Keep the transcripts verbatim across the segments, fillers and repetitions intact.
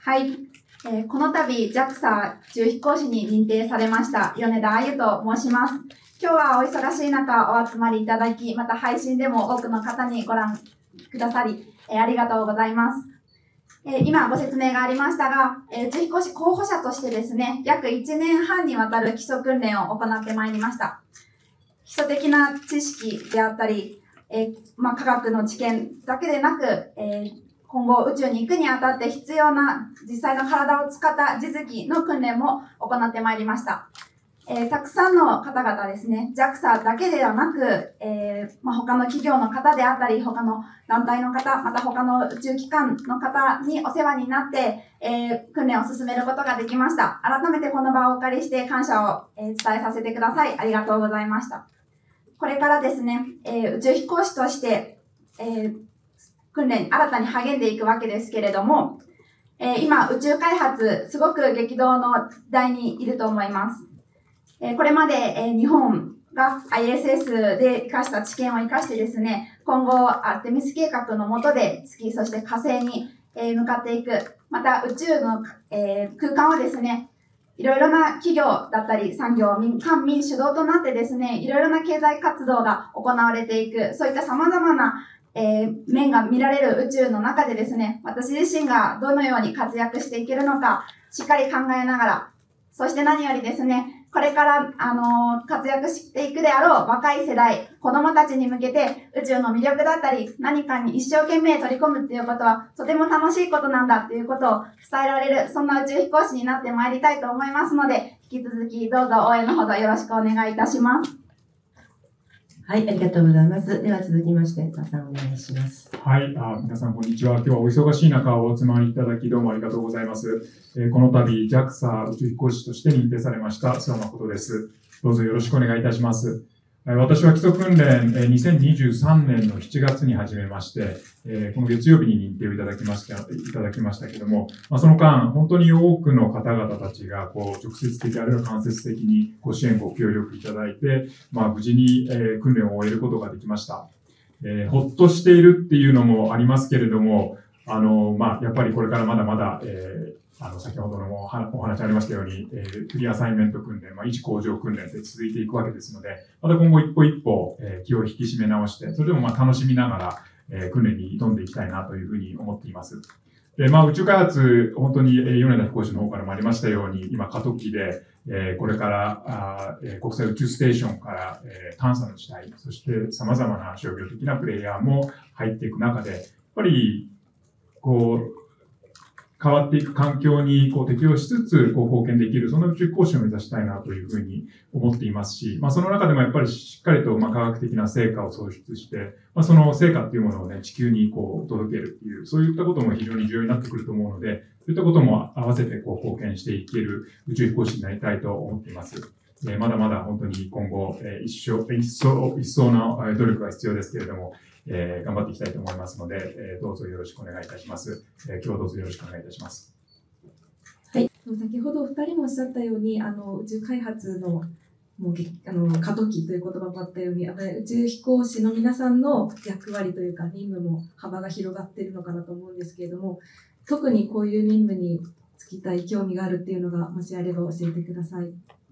はい、えー、この度 ジャクサ 宇宙飛行士に認定されました米田あゆと申します。今日はお忙しい中お集まりいただき、また配信でも多くの方にご覧くださり、えー、ありがとうございます。えー、今ご説明がありましたが、えー、宇宙飛行士候補者としてですね、約いちねんはんにわたる基礎訓練を行ってまいりました。基礎的な知識であったり、えーまあ、科学の知見だけでなく、えー今後宇宙に行くにあたって必要な実際の体を使った実技の訓練も行ってまいりました。えー、たくさんの方々ですね、ジャクサ だけではなく、えーまあ、他の企業の方であったり、他の団体の方、また他の宇宙機関の方にお世話になって、えー、訓練を進めることができました。改めてこの場をお借りして感謝を、えー、伝えさせてください。ありがとうございました。これからですね、えー、宇宙飛行士として、えー訓練に新たに励んでいくわけですけれども、えー、今宇宙開発すごく激動の台にいると思います。えー、これまで、えー、日本が アイエスエス で生かした知見を生かしてですね、今後アルテミス計画の下で月、そして火星に、えー、向かっていく、また宇宙の、えー、空間をですね、いろいろな企業だったり産業、民間民主導となってですね、いろいろな経済活動が行われていく、そういった様々なえー、面が見られる宇宙の中でですね、私自身がどのように活躍していけるのか、しっかり考えながら、そして何よりですね、これから、あのー、活躍していくであろう若い世代、子供たちに向けて宇宙の魅力だったり、何かに一生懸命取り込むっていうことは、とても楽しいことなんだっていうことを伝えられる、そんな宇宙飛行士になってまいりたいと思いますので、引き続きどうぞ応援のほどよろしくお願いいたします。 はい、ありがとうございます。では続きまして、佐さんお願いします。 はい、あ皆さんこんにちは。今日はお忙しい中お集まりいただきどうもありがとうございます。えー、この度 ジャクサ 宇宙飛行士として認定されました諏訪誠です。どうぞよろしくお願いいたします。私は基礎訓練、にせんにじゅうさんねんのしちがつに始めまして、この月曜日に認定をいただきました、いただきましたけども、その間、本当に多くの方々たちが、こう、直接的あるいは間接的にご支援、ご協力いただいて、まあ、無事に訓練を終えることができました。えー、ほっとしているっていうのもありますけれども、あの、まあ、やっぱりこれからまだまだ、えーあの、先ほどのお話ありましたように、えー、フリーアサイメント訓練、まあ、一向上訓練で続いていくわけですので、また今後一歩一歩、えー、気を引き締め直して、それでもまあ楽しみながら、えー、訓練に挑んでいきたいなというふうに思っています。で、まあ、宇宙開発、本当に、えー、米田飛行士の方からもありましたように、今過渡期で、えー、これから、あえー、国際宇宙ステーションから、えー、探査の時代、そして様々な商業的なプレイヤーも入っていく中で、やっぱり、こう、変わっていく環境にこう適応しつつこう貢献できる、そんな宇宙飛行士を目指したいなというふうに思っていますし、まあその中でもやっぱりしっかりとまあ科学的な成果を創出して、まあその成果っていうものをね、地球にこう届けるっていう、そういったことも非常に重要になってくると思うので、そういったことも合わせてこう貢献していける宇宙飛行士になりたいと思っています。えー、まだまだ本当に今後、えー、一生、一層、一層の努力が必要ですけれども、えー、頑張っていきたいと思いますので、えー、どうぞよろしくお願いいたします。えー、今日はどうぞよろしくお願いいたします。 はい。先ほどお二人もおっしゃったように、あの宇宙開発のもうあの過渡期という言葉もあったように、あの宇宙飛行士の皆さんの役割というか任務も幅が広がっているのかなと思うんですけれども、特にこういう任務に就きたい興味があるっていうのがもしあれば教えてください。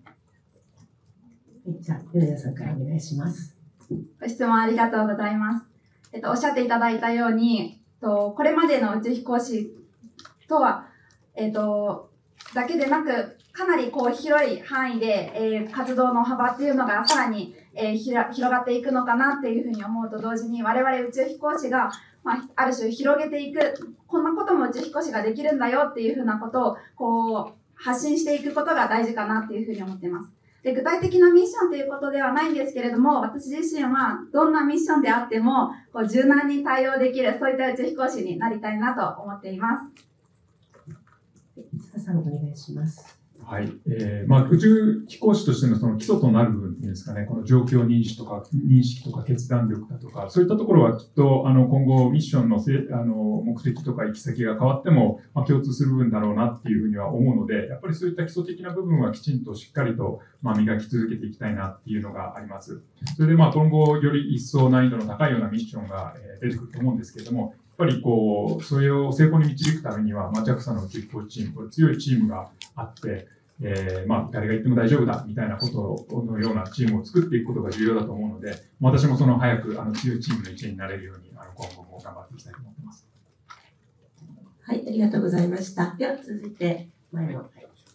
じゃあ、米田さんからお願いします。 ご質問ありがとうございます。えっと、おっしゃっていただいたように、とこれまでの宇宙飛行士とは、えっと、だけでなく、かなりこう広い範囲で、えー、活動の幅っていうのがさらに、えー、ひら広がっていくのかなっていうふうに思うと同時に、我々宇宙飛行士が、まあ、ある種広げていく、こんなことも宇宙飛行士ができるんだよっていうふうなことを、こう、発信していくことが大事かなっていうふうに思っています。で、具体的なミッションということではないんですけれども、私自身はどんなミッションであっても、こう柔軟に対応できる、そういった宇宙飛行士になりたいなと思っています。 佐さんお願いします。 はい。えー、まあ、宇宙飛行士としてのその基礎となる部分っていうんですかね、この状況認識とか、認識とか決断力だとか、そういったところはきっと、あの、今後ミッションのせあの目的とか行き先が変わっても、まあ、共通する部分だろうなっていうふうには思うので、やっぱりそういった基礎的な部分はきちんとしっかりと、まあ、磨き続けていきたいなっていうのがあります。それで、まあ、今後より一層難易度の高いようなミッションが出てくると思うんですけれども、 ぱりこう、それを成功に導くためには、まあ、ジャクサ の宇宙飛行士チーム、これ強いチームがあって、えー、まあ、誰が言っても大丈夫だ、みたいなことのようなチームを作っていくことが重要だと思うので、私もその早く、あの、強いチームの一員になれるように、あの、今後も頑張っていきたいと思っています。 はい、ありがとうございました。では、続いて、前の。はい、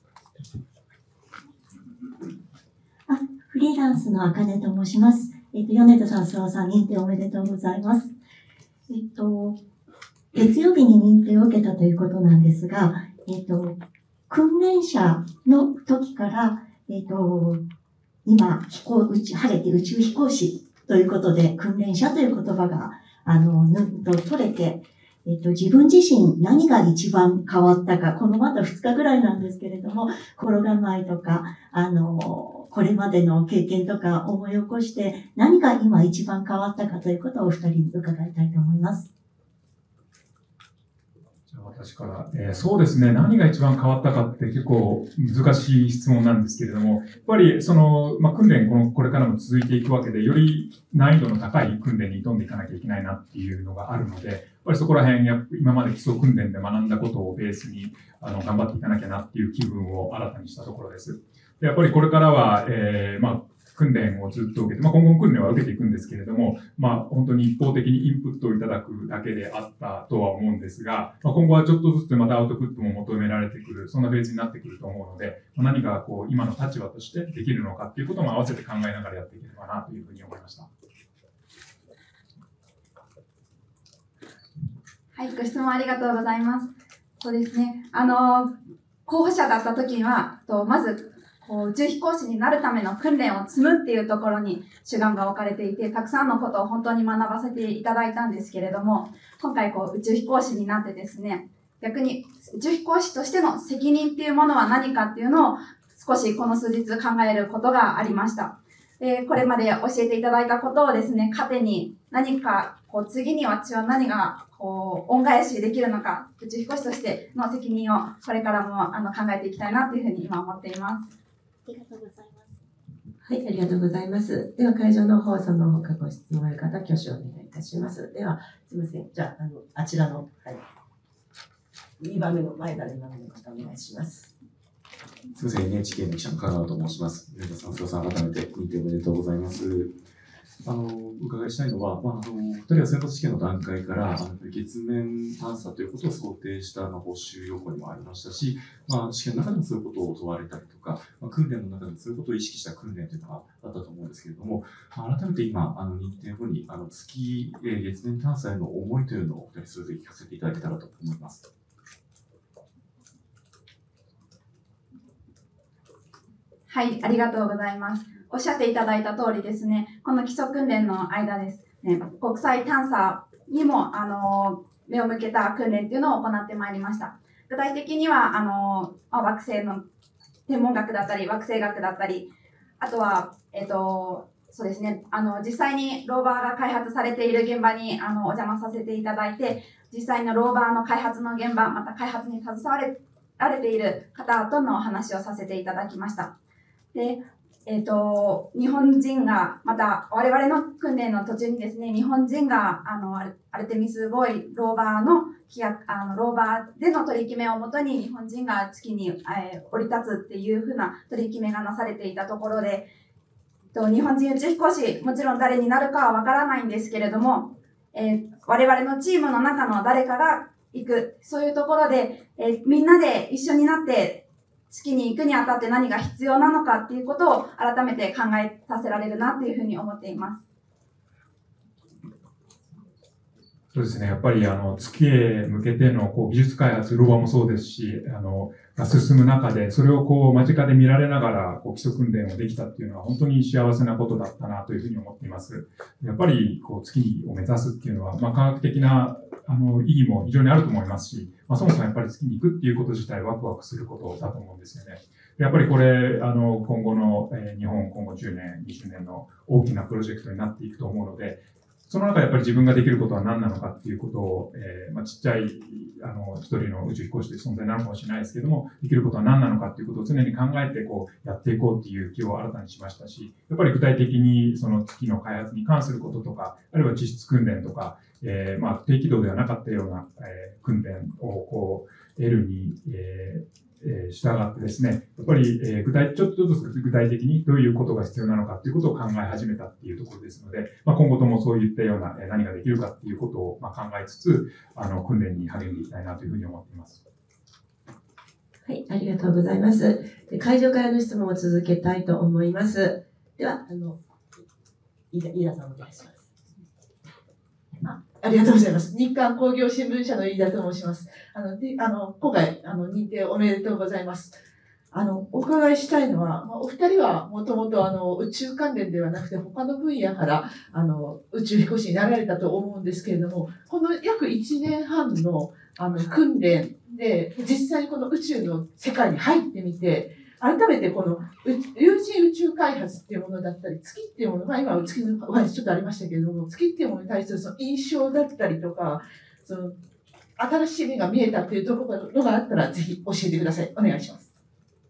あ、フリーランスのあかねと申します。えっと、米田さん、諏訪さん、認定おめでとうございます。えっと、月曜日に認定を受けたということなんですが、えっと、訓練者の時から、えっと、今、飛行、宇宙、晴れて宇宙飛行士ということで、訓練者という言葉が、あの、ぬっと取れて、えっと、自分自身何が一番変わったか、このまだふつかぐらいなんですけれども、心構えとか、あの、これまでの経験とか思い起こして、何が今一番変わったかということをお二人に伺いたいと思います。 じゃあ私から、えー、そうですね、何が一番変わったかって結構難しい質問なんですけれども、やっぱりその、まあ、訓練この、これからも続いていくわけで、より難易度の高い訓練に挑んでいかなきゃいけないなっていうのがあるので、やっぱりそこら辺、や今まで基礎訓練で学んだことをベースにあの頑張っていかなきゃなっていう気分を新たにしたところです。でやっぱりこれからは、えー、まあ、訓練をずっと受けて、まあ、今後も訓練は受けていくんですけれども、まあ、本当に一方的にインプットをいただくだけであったとは思うんですが、まあ、今後はちょっとずつまたアウトプットも求められてくる、そんなフェーズになってくると思うので、何がこう今の立場としてできるのかっていうことも合わせて考えながらやっていければなというふうに思いました。 はい、ご質問ありがとうございます。そうですね。あの、候補者だった時には、とまず、こう宇宙飛行士になるための訓練を積むっていうところに主眼が置かれていて、たくさんのことを本当に学ばせていただいたんですけれども、今回こう宇宙飛行士になってですね、逆に宇宙飛行士としての責任っていうものは何かっていうのを少しこの数日考えることがありました。で、これまで教えていただいたことをですね、糧に何かこう次に私は何がこう恩返しできるのか、宇宙飛行士としての責任をこれからもあの考えていきたいなというふうに今思っています。 ありがとうございます。 はい、ありがとうございます。では、会場の方、その他ご質問ある方、挙手をお願いいたします。では、すみません。じゃあ、あの、あちらの、はい。にばんめの前からにばんめの方、お願いします。 すみません、エヌエイチケー の記者の香川と申します。米田さん、須田さん、改めて認定おめでとうございます。あの、お伺いしたいのは、まあ、あの、二人は選抜試験の段階から、あの月面探査ということを想定した、まあ、募集要項にもありましたし、まあ、試験の中でもそういうことを問われたりとか、まあ、訓練の中でもそういうことを意識した訓練というのがあったと思うんですけれども、まあ、改めて今、あの、認定後に、あの、月、えー、月面探査への思いというのをお二人それぞれ聞かせていただけたらと思います。 はい、ありがとうございます。おっしゃっていただいた通りですね、この基礎訓練の間ですね、国際探査にも、あの、目を向けた訓練っていうのを行ってまいりました。具体的には、あの、惑星の天文学だったり、惑星学だったり、あとは、えっと、そうですね、あの、実際にローバーが開発されている現場に、あの、お邪魔させていただいて、実際のローバーの開発の現場、また開発に携われられている方とのお話をさせていただきました。で、えっと、日本人が、また我々の訓練の途中にですね、日本人が、あの、アルテミス号ローバーの規約、あの、ローバーでの取り決めをもとに、日本人が月に、えー、降り立つっていうふうな取り決めがなされていたところで、と日本人宇宙飛行士、もちろん誰になるかはわからないんですけれども、えー、我々のチームの中の誰かが行く、そういうところで、えー、みんなで一緒になって、月に行くにあたって何が必要なのかっていうことを改めて考えさせられるなっていうふうに思っています。 そうですね。やっぱりあの月へ向けてのこう技術開発、ローバーもそうですし、あのが進む中で、それをこう間近で見られながらこう基礎訓練をできたっていうのは本当に幸せなことだったなというふうに思っています。やっぱりこう月を目指すっていうのは、まあ、科学的なあの意義も非常にあると思いますし、まあ、そもそもやっぱり月に行くっていうこと自体ワクワクすることだと思うんですよね。やっぱりこれ、あの今後の、えー、日本今後じゅうねん、にじゅうねんの大きなプロジェクトになっていくと思うので、その中でやっぱり自分ができることは何なのかっていうことを、えーまあ、ちっちゃいあの一人の宇宙飛行士という存在なのかもしれないですけども、できることは何なのかっていうことを常に考えてこうやっていこうっていう気を新たにしましたし、やっぱり具体的にその月の開発に関することとか、あるいは実質訓練とか、 えーまあ、低軌道ではなかったような、えー訓練をこう得るに、えーえー、従ってですね、やっぱり、えー、具体、ちょっとずつ具体的にどういうことが必要なのかということを考え始めたっていうところですので、まあ、今後ともそういったような、えー、何ができるかっていうことを、まあ、考えつつ、あの、訓練に励んでいきたいなというふうに思っています。 はい、ありがとうございます。で、会場からの質問を続けたいと思います。では、あの、飯田、飯田さんお願いします。 あ、ありがとうございます。日刊工業新聞社の飯田と申します。あの、で、あの、今回、あの、認定おめでとうございます。あの、お伺いしたいのは、まあ、お二人はもともとあの、宇宙関連ではなくて他の分野から、あの、宇宙飛行士になられたと思うんですけれども、この約いちねんはんの、あの、訓練で、実際にこの宇宙の世界に入ってみて、改めてこの有人宇宙開発っていうものだったり、月っていうもの、まあ今月のお話ちょっとありましたけれども、月っていうものに対するその印象だったりとか、その新しい目が見えたっていうところがあったら、ぜひ教えてください。お願いします。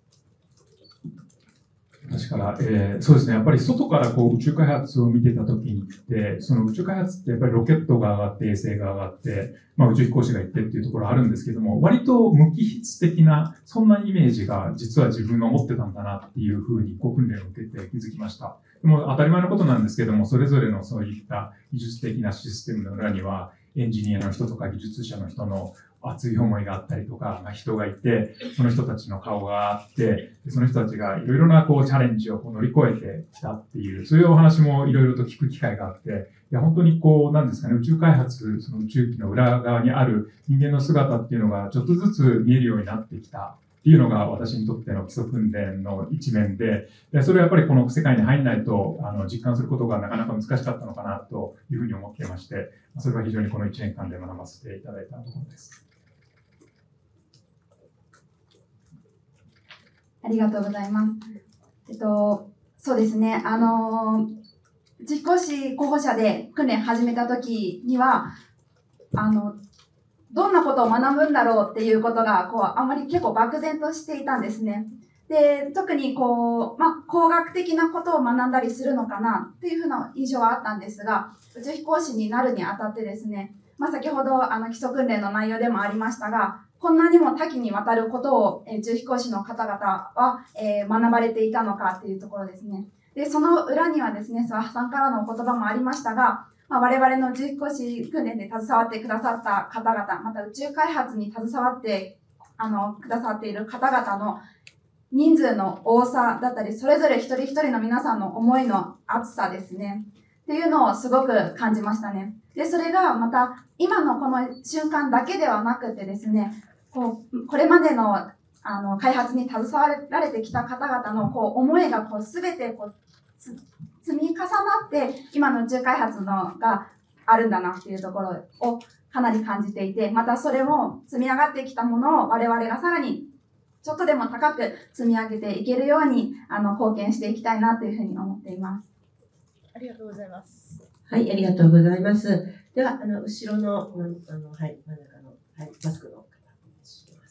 私から、えー、そうですね。やっぱり外からこう宇宙開発を見てた時にって、その宇宙開発ってやっぱりロケットが上がって衛星が上がって、まあ宇宙飛行士が行ってっていうところあるんですけども、割と無機質的な、そんなイメージが実は自分が持ってたんだなっていうふうにこう訓練を受けて気づきました。でも当たり前のことなんですけども、それぞれのそういった技術的なシステムの裏には、エンジニアの人とか技術者の人の熱い思いがあったりとか、まあ、人がいて、その人たちの顔があって、その人たちがいろいろなこうチャレンジをこう乗り越えてきたっていう、そういうお話もいろいろと聞く機会があって、いや本当にこう、なんですかね、宇宙開発、その宇宙機の裏側にある人間の姿っていうのがちょっとずつ見えるようになってきたっていうのが私にとっての基礎訓練の一面で、でそれはやっぱりこの世界に入んないとあの実感することがなかなか難しかったのかなというふうに思っていまして、それは非常にこのいちねんかんで学ばせていただいたところです。 ありがとうございます。えっと、そうですね、あの、宇宙飛行士候補者で訓練始めた時には、あの、どんなことを学ぶんだろうっていうことが、こう、あまり結構漠然としていたんですね。で、特にこう、まあ、工学的なことを学んだりするのかなっていうふうな印象はあったんですが、宇宙飛行士になるにあたってですね、まあ、先ほどあの基礎訓練の内容でもありましたが、こんなにも多岐にわたることを、えー、宇宙飛行士の方々は、えー、学ばれていたのかっていうところですね。で、その裏にはですね、諏訪さんからのお言葉もありましたが、まあ、我々の宇宙飛行士訓練で携わってくださった方々、また宇宙開発に携わってあのくださっている方々の人数の多さだったり、それぞれ一人一人の皆さんの思いの厚さですね。っていうのをすごく感じましたね。で、それがまた今のこの瞬間だけではなくてですね、こう、これまでのあの開発に携わられてきた方々のこう思いがこう全てこう積み重なって今の宇宙開発のがあるんだなっていうところをかなり感じていて、またそれを積み上がってきたものを我々がさらにちょっとでも高く積み上げていけるようにあの貢献していきたいなというふうに思っています。 ありがとうございます。 はい、ありがとうございます。では、あの後ろの、あの、はい、真ん中の、はい、マスクの方、お願いします。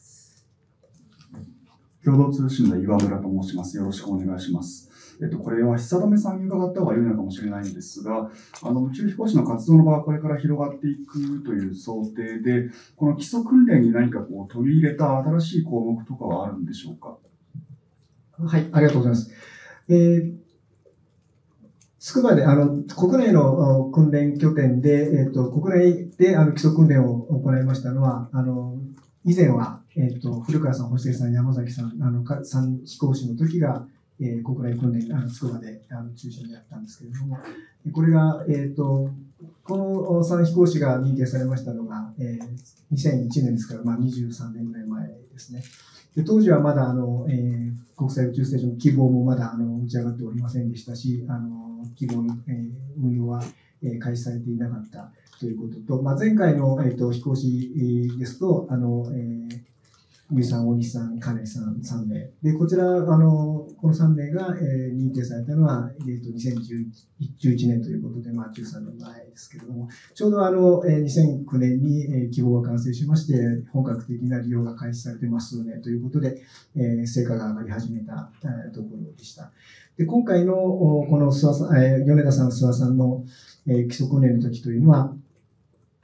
共同通信の岩村と申します。よろしくお願いします。えっと、これは久留さんに伺った方が良いのかもしれないんですが、あの宇宙飛行士の活動の場はこれから広がっていくという想定で、この基礎訓練に何かこう取り入れた新しい項目とかはあるんでしょうか。 はい、ありがとうございます。えー、つくばであの国内の訓練拠点で、えっと、国内であの基礎訓練を行いましたのは、あの以前は、えっと、古川さん、星出さん、山崎さん、あのさん飛行士の時が、えー、国内訓練、あの、つくばで、あの、中心にやったんですけれども、これが、えっと、このさん飛行士が認定されましたのが、えー、にせんいちねんですから、まあ、にじゅうさんねんぐらい前ですね。で当時はまだ、あの、えー、国際宇宙ステーションの希望もまだ、あの、打ち上がっておりませんでしたし、あの、希望の、えー、運用は、えー、開始されていなかったということと、まあ、前回の、えー、と飛行士ですと、あの、えーゆうさん、大西さん、金井さん、さんめい。で、こちら、あの、このさんめいが、えー、認定されたのは、えーと、にせんじゅういちねんということで、まあ、じゅうさんねんまえですけれども、ちょうどあの、えー、にせんきゅうねんに、えー、希望が完成しまして、本格的な利用が開始されてますね、ということで、えー、成果が上がり始めた、えー、ところでした。で、今回の、この諏訪さん、えー、米田さん、諏訪さんの、えー、基礎訓練の時というのは、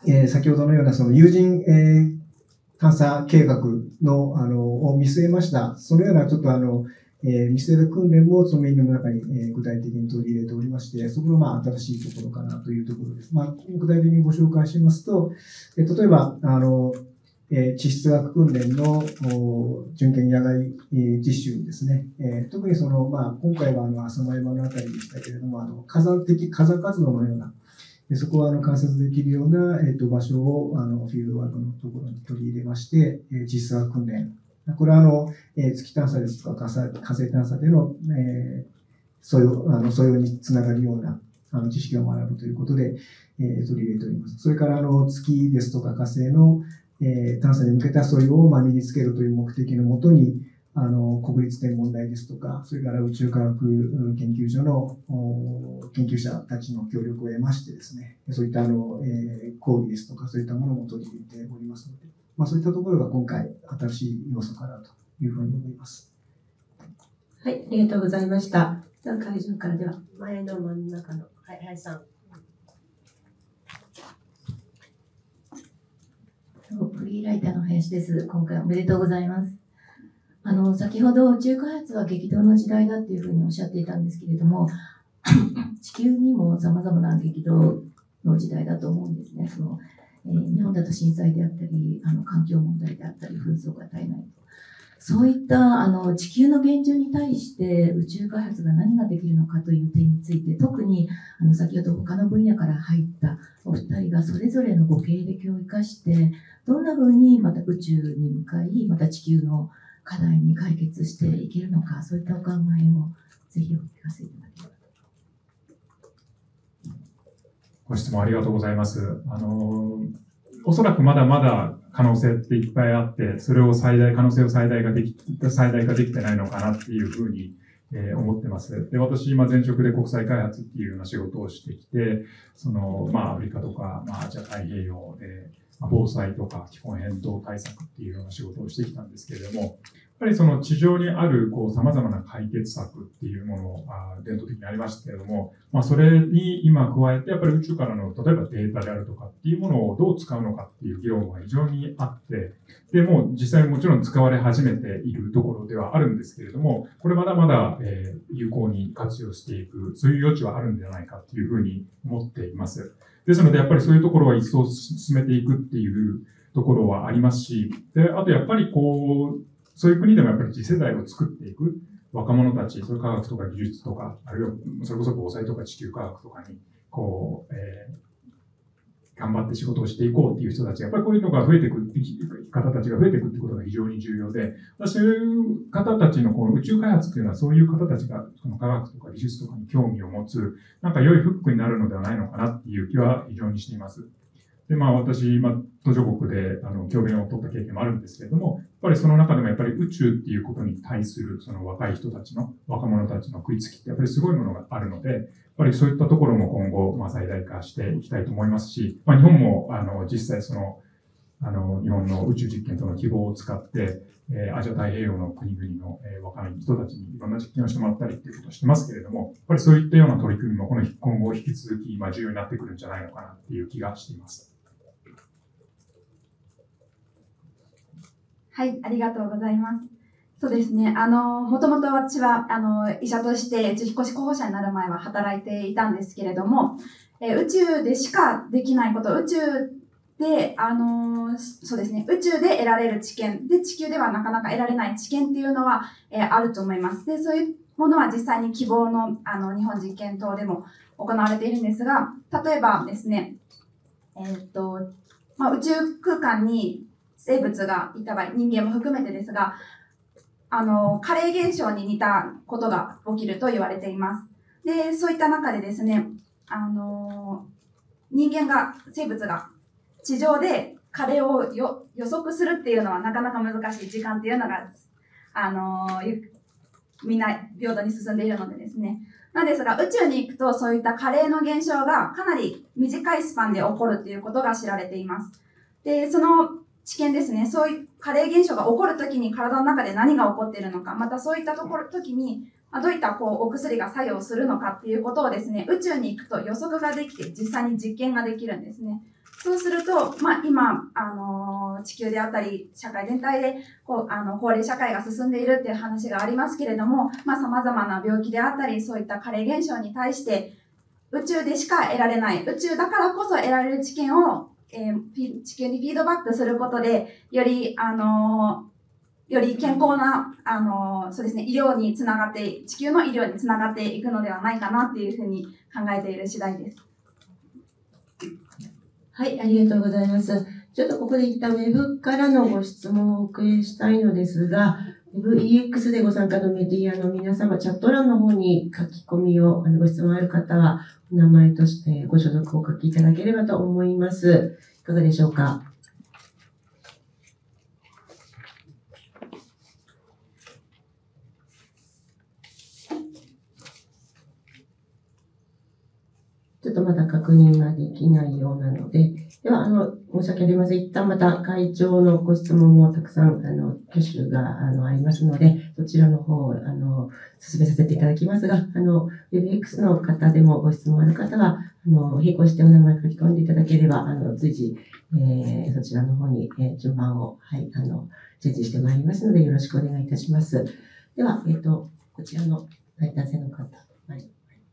えー先ほどのようなその有人、えー探査計画の、あの、を見据えました、そのようなちょっとあの、えー見据えた訓練もそのメニューの中に、えー具体的に取り入れておりまして、そこがまあ新しいところかなというところです。まあ、具体的にご紹介しますと、えー例えば、あの、えー地質学訓練のお巡検野外、えー実習にですね、えー特にその、まあ、今回はあの、浅間山のあたりでしたけれども、あの、火山的、火山活動のような、でそこはあの観察できるような、えー、と場所をあのフィールドワークのところに取り入れまして、えー実質学訓練。これはあの、えー月探査ですとか火星火星探査での、えー、素養あの素養につながるようなあの知識を学ぶということで、えー取り入れております。それからあの月ですとか火星の、えー探査に向けた素養をまあ身につけるという目的のもとに、あの国立天文台ですとか、それから宇宙科学研究所の研究者たちの協力を得ましてですね、そういったあの、えー講義ですとか、そういったものも取り入れておりますので、まあ、そういったところが今回新しい要素かなというふうに思います。 はい、ありがとうございました。では会場からでは前の真ん中の、はい、林さん。 フリーライターの林です。今回おめでとうございます。あの、先ほど宇宙開発は激動の時代だっていうふうにおっしゃっていたんですけれども、地球にも様々な激動の時代だと思うんですね。その、えー日本だと震災であったり、あの、環境問題であったり、紛争が絶えないと。そういったあの地球の現状に対して宇宙開発が何ができるのかという点について、特にあの先ほど他の分野から入ったお二人がそれぞれのご経歴を生かして、どんなふうにまた宇宙に向かい、また地球の課題に解決していけるのか、そういったお考えをぜひお聞かせいただければと。 ご質問ありがとうございます。あの、おそらくまだまだ可能性っていっぱいあって、それを最大、可能性を最大化でき、最大化できてないのかなっていうふうに、えー思ってます。で、私、今、前職で国際開発っていうような仕事をしてきて、その、まあ、アフリカとか、まあ、アジア太平洋で、まあ防災とか気候変動対策っていうような仕事をしてきたんですけれども、やっぱりその地上にあるこう様々な解決策っていうものをあ伝統的にありましたけれども、まあそれに今加えてやっぱり宇宙からの例えばデータであるとかっていうものをどう使うのかっていう議論が非常にあって、でもう実際もちろん使われ始めているところではあるんですけれども、これまだまだ、えー有効に活用していく、そういう余地はあるんじゃないかっていうふうに思っています。ですのでやっぱりそういうところは一層進めていくっていうところはありますし、で、あとやっぱりこう、そういう国でもやっぱり次世代を作っていく若者たち、そういう科学とか技術とか、あるいはそれこそ防災とか地球科学とかに、こう、えー頑張って仕事をしていこうっていう人たち、やっぱりこういうのが増えていく、方たちが増えていくってことが非常に重要で、そういう方たちのこの宇宙開発っていうのはそういう方たちがこの科学とか技術とかに興味を持つ、なんか良いフックになるのではないのかなっていう気は非常にしています。で、まあ私、まあ途上国であの教鞭を取った経験もあるんですけれども、やっぱりその中でもやっぱり宇宙っていうことに対するその若い人たちの、若者たちの食いつきってやっぱりすごいものがあるので、やっぱりそういったところも今後、まあ、最大化していきたいと思いますし、まあ、日本もあの実際そのあの日本の宇宙実験との希望を使って、えーアジア太平洋の国々の、えー若い人たちにいろんな実験をしてもらったりっていうことをしてますけれども、やっぱりそういったような取り組みもこの今後引き続き、まあ、重要になってくるんじゃないのかなっていう気がしています。 はい、ありがとうございます。そうですね。あの、もともと私は、あの、医者として宇宙飛行士候補者になる前は働いていたんですけれども、えー宇宙でしかできないこと、宇宙で、あの、そうですね、宇宙で得られる知見、で、地球ではなかなか得られない知見っていうのは、えーあると思います。で、そういうものは実際に希望の、あの、日本実験棟でも行われているんですが、例えばですね、えーっと、まあ、宇宙空間に生物がいた場合、人間も含めてですが、あの、加齢現象に似たことが起きると言われています。で、そういった中でですね、あの、人間が、生物が地上で加齢をよ予測するっていうのはなかなか難しい時間っていうのが、あの、ゆみんな平等に進んでいるのでですね。なんですが、宇宙に行くとそういった加齢の現象がかなり短いスパンで起こるっていうことが知られています。で、その知見ですね、そういう加齢現象が起こるときに体の中で何が起こっているのか、またそういったところ、時に、まあどういったこうお薬が作用するのかっていうことをですね、宇宙に行くと予測ができて実際に実験ができるんですね。 そうすると、まあ、今、あの、地球であったり、社会全体で、こう、あの、高齢社会が進んでいるっていう話がありますけれども、まあ、様々な病気であったり、そういった加齢現象に対して、宇宙でしか得られない、宇宙だからこそ得られる知見を、えー、地球にフィードバックすることで、より、あの、より健康な、あの、そうですね、医療につながって、地球の医療につながっていくのではないかなっていうふうに考えている次第です。 はい、ありがとうございます。ちょっとここで一旦ウェブからのご質問をお送りしたいのですが、ウェブ イーエックス でご参加のメディアの皆様、チャット欄の方に書き込みを、あのご質問ある方は、お名前としてご所属をお書きいただければと思います。いかがでしょうか。ちょっとまだ確認ができないようなので、では、あの、申し訳ありません。一旦また会長のご質問もたくさん、あの、挙手が、あの、ありますので、そちらの方を、あの、進めさせていただきますが、あの、ウェブエックス の方でもご質問ある方は、あの、並行してお名前書き込んでいただければ、あの、随時、えー、そちらの方に、えー、順番を、はい、あの、チェンジしてまいりますので、よろしくお願いいたします。では、えっと、こちらの、はい、男性の方。はい。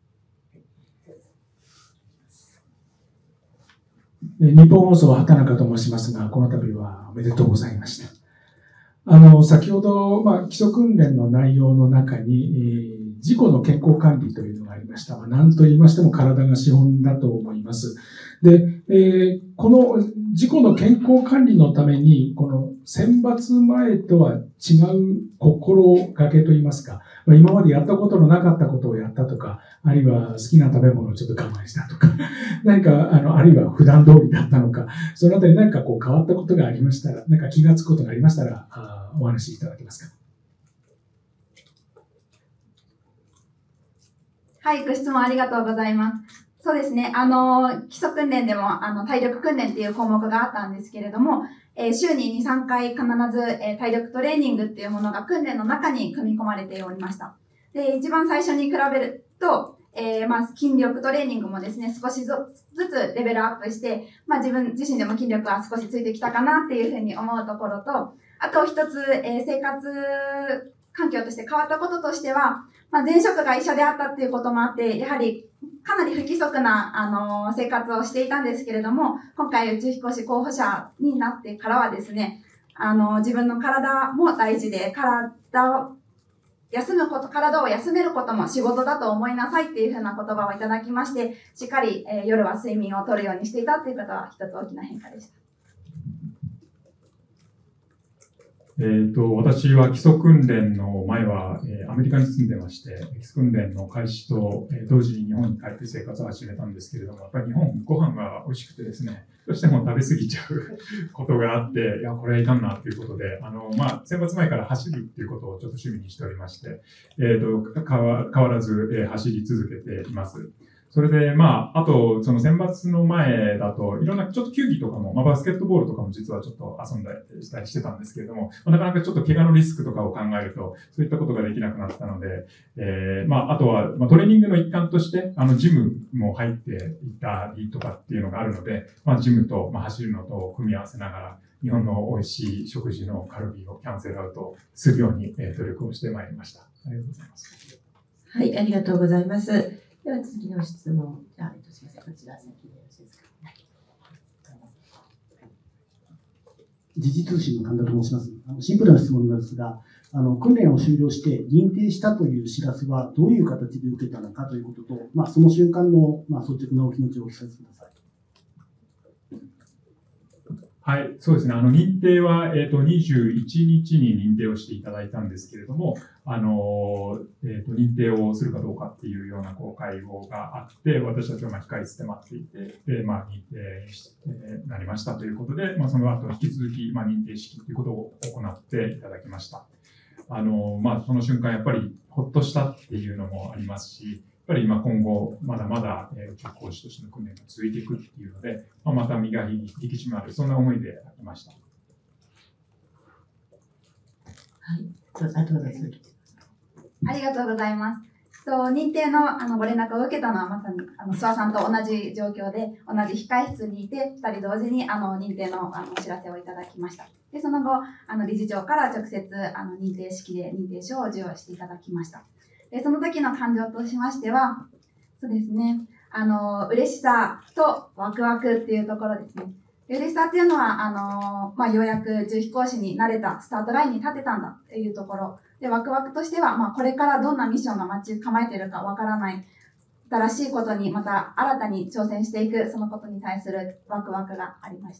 日本放送畑中と申しますが、この度はおめでとうございました。あの、先ほど、まあ、基礎訓練の内容の中に、えー、自己の健康管理というのがありました。まあ、何と言いましても体が資本だと思います。で、えー、この自己の健康管理のために、この選抜前とは違う心がけといいますか、まあ、今までやったことのなかったことをやったとか、あるいは好きな食べ物をちょっと我慢したとか、何か、あの、あるいは普段通りだったのか、そのあたり何かこう変わったことがありましたら、何か気がつくことがありましたら、あお話しいただけますか。 はい、ご質問ありがとうございます。そうですね、あの、基礎訓練でも、あの、体力訓練っていう項目があったんですけれども、えー、週にに、さんかい必ず、えー、体力トレーニングっていうものが訓練の中に組み込まれておりました。で、一番最初に比べると、えー、まあ、筋力トレーニングもですね、少しずつレベルアップして、まあ、自分自身でも筋力は少しついてきたかなっていうふうに思うところと、あと一つ、えー、生活環境として変わったこととしては、まあ、前職が医者であったっていうこともあって、やはりかなり不規則な、あのー、生活をしていたんですけれども、今回宇宙飛行士候補者になってからはですね、あのー、自分の体も大事で、体を休むこと、体を休めることも仕事だと思いなさいっていうふうな言葉をいただきまして、しっかり、えー、夜は睡眠をとるようにしていたっていうことは一つ大きな変化でした。 えっと、私は基礎訓練の前は、えー、アメリカに住んでまして、基礎訓練の開始と、えー、同時に日本に帰って生活を始めたんですけれども、やっぱり日本ご飯が美味しくてですね、どうしても食べ過ぎちゃうことがあって、いや、これはいかんなっていうことで、あの、まあ、選抜前から走るっていうことをちょっと趣味にしておりまして、えっと、変わらず、えー、走り続けています。それで、まあ、あと、その選抜の前だと、いろんなちょっと球技とかも、まあ、バスケットボールとかも実はちょっと遊んだりしたりしてたんですけれども、まあ、なかなかちょっと怪我のリスクとかを考えると、そういったことができなくなったので、えー、まあ、あとは、まあ、トレーニングの一環として、あの、ジムも入っていたりとかっていうのがあるので、まあ、ジムと、まあ、走るのと組み合わせながら、日本の美味しい食事のカロリーをキャンセルアウトするように、えー、努力をしてまいりました。ありがとうございます。 はい、ありがとうございます。では次の質問。じゃあ、えっと、すみません。こちら先でよろしいですか。 時事通信の神田と申します。あのシンプルな質問なんですが、あの訓練を終了して認定したという知らせはどういう形で受けたのかということと、まあ、その瞬間の、まあ、率直なお気持ちをお聞かせください。 はい、そうですね。あの、認定は、えっと、にじゅういちにちに認定をしていただいたんですけれども、あの、えっと、認定をするかどうかっていうような、こう、会合があって、私たちは、まあ、控室で待っていて、で、まあ、認定して、なりましたということで、まあ、その後、引き続き、まあ、認定式ということを行っていただきました。あの、まあ、その瞬間、やっぱり、ほっとしたっていうのもありますし、やっぱり今今後、まだまだ宇宙飛行士としての訓練が続いていくっていうので、まあ、また身が引き締まる、そんな思いでいました。 はい、どうぞ、どうぞ。 ありがとうございます。 と認定のあのご連絡を受けたのはまさにあの諏訪さんと同じ状況で、同じ控室にいて、ふたり同時にあの認定のあのお知らせをいただきました。で、その後、あの理事長から直接あの認定式で認定書を授与していただきました。で、その時の感情としましては、そうですね、あの、嬉しさとワクワクっていうところですね。で嬉しさっていうのは、あの、まあ、ようやく宇宙飛行士になれた、スタートラインに立てたんだっていうところ。で、ワクワクとしては、まあ、これからどんなミッションが待ち構えているかわからない、新しいことにまた新たに挑戦していく、そのことに対するワクワクがありました。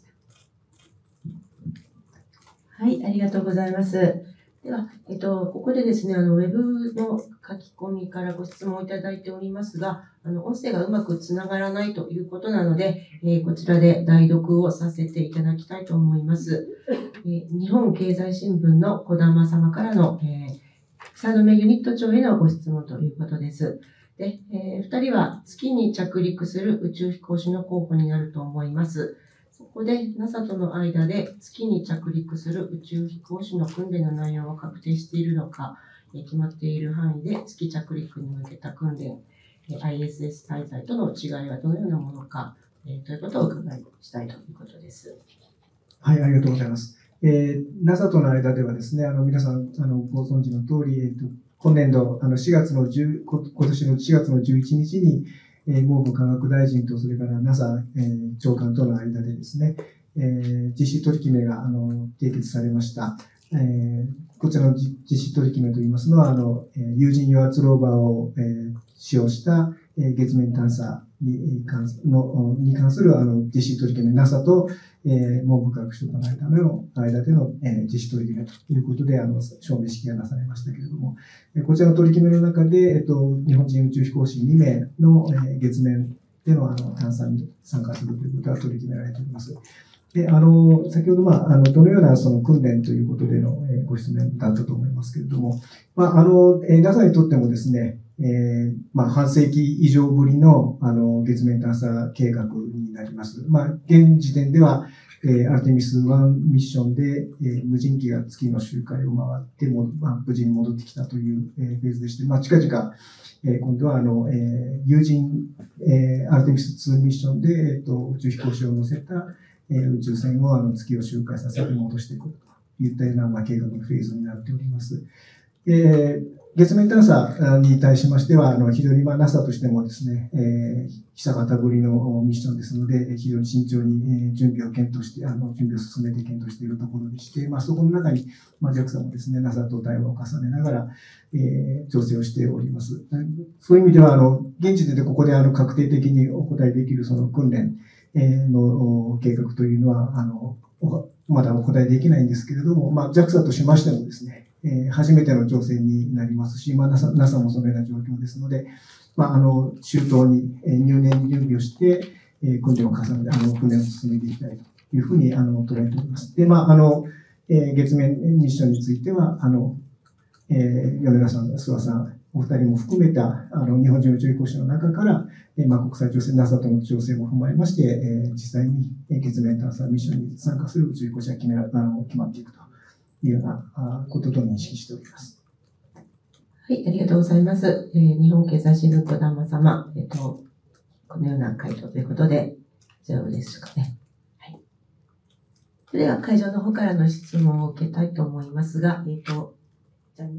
はい、ありがとうございます。では、えっと、ここでですね、あの、ウェブの書き込みからご質問をいただいておりますが、あの、音声がうまくつながらないということなので、えー、こちらで代読をさせていただきたいと思います。えー、日本経済新聞の小玉様からの、えー、草留ユニット長へのご質問ということです。で、えー、二人は月に着陸する宇宙飛行士の候補になると思います。そこで ナサ との間で月に着陸する宇宙飛行士の訓練の内容は確定しているのか、決まっている範囲で月着陸に向けた訓練、アイエスエス 滞在との違いはどのようなものか、ということをお伺いしたいということです。 はい、ありがとうございます。えー、ナサ との間ではですね、あの皆さんあのご存知の通り、えーと、今年度、あのしがつの10、今年のしがつのじゅういちにちに、えー、文部科学大臣とそれから ナサ、えー、長官との間でですね、えー、実施取り決めがあの締結されました。えー、こちらの実施取り決めといいますのは、あの、有人ヨアツローバーを、えー、使用した、えー、月面探査に関すのに関するあの実施取り決め、ナサ と、えー、文部科学省との間での間での、えー、実施取り決めということで、あの、証明式がなされましたけれども、えー、こちらの取り決めの中で、えっと、日本人宇宙飛行士にめいの、えー、月面でのあの探査に参加するということが取り決められております。で、あの、先ほど、まあ、あの、どのようなその訓練ということでの、えー、ご質問だったと思いますけれども、まあ、あの、えー、ナサ にとってもですね、えー、まあ、半世紀以上ぶりの、あの、月面探査計画になります。まあ、現時点では、えー、アルテミスワンミッションで、えー、無人機が月の周回を回っても、まあ、無事に戻ってきたという、えー、フェーズでして、まあ、近々、えー、今度は、あの、えー、有人、えー、アルテミスツーミッションで、えっと、宇宙飛行士を乗せた、えー、宇宙船をあの月を周回させて戻していくといったような、まあ、計画のフェーズになっております。えー、月面探査に対しましては、あの非常に、まあ、ナサ としてもですね、えー、久方ぶりのミッションですので、非常に慎重に、えー、準備を検討して、あの準備を進めて検討しているところでして、まあ、そこの中に、まあ、ジャクサ もですね、ナサ と対話を重ねながら、えー、調整をしております。そういう意味では、あの現時点でここであの確定的にお答えできるその訓練、の計画というのは、あの、まだお答えできないんですけれども、まあ、ジャクサ としましてもですね、えー、初めての挑戦になりますし、まあ、ナサ ナサ もそのような状況ですので、まあ、あの、周到に、えー、入念に準備をして、えー、訓練を重ねて、あの、訓練を進めていきたいというふうに、あの、捉えております。で、まあ、あの、えー、月面ミッションについては、あの、えー、米田さん、諏訪さん、お二人も含めた、あの、日本人宇宙飛行士の中から、えー、まあ、国際調整、ナサ との調整も踏まえまして、えー、実際に月面探査ミッションに参加する宇宙飛行士が決めら、あの、決まっていくというようなことと認識しております。 はい、ありがとうございます。えー、日本経済新聞小玉様、えっと、このような回答ということで、大丈夫ですかね。はい。それでは会場の方からの質問を受けたいと思いますが、えっと、じゃあ、ね、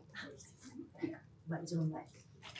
一番前。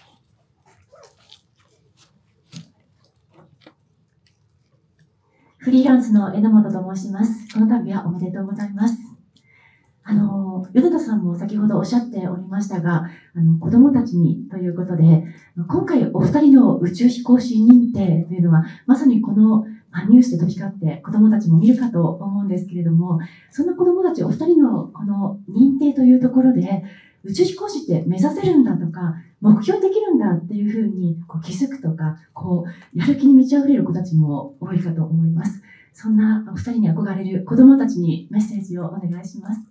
フリーランスの榎本と申します。この度はおめでとうございます。あの、米田さんも先ほどおっしゃっておりましたが、あの、子供たちにということで、今回お二人の宇宙飛行士認定というのは、まさにこのニュースで飛び交って子供たちも見るかと思うんですけれども、そんな子供たちお二人のこの認定というところで、宇宙飛行士って目指せるんだとか、目標できるんだっていうふうにこう気づくとか、こう、やる気に満ち溢れる子たちも多いかと思います。そんなお二人に憧れる子供たちにメッセージをお願いします。